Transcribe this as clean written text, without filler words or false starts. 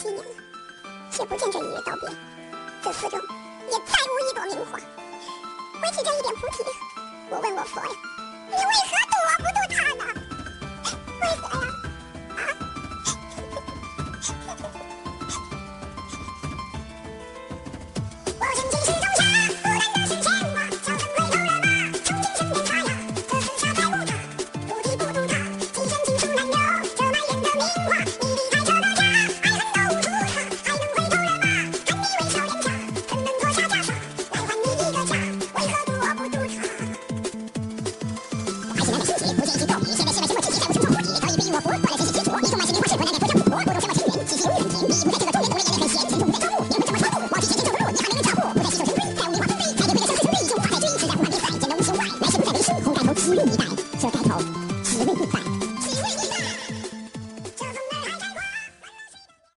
7年了，却不见这一日道别。这寺中也再无一朵名花。回起这一点菩提，我问我佛呀，你为何度我不度他呢？为何呀？啊？我身今世中下，不甘的是牵挂，小生回头人马，从今生变他呀，这四下再无他，不提不度他，今生今世难留，这满眼的名花，你离他。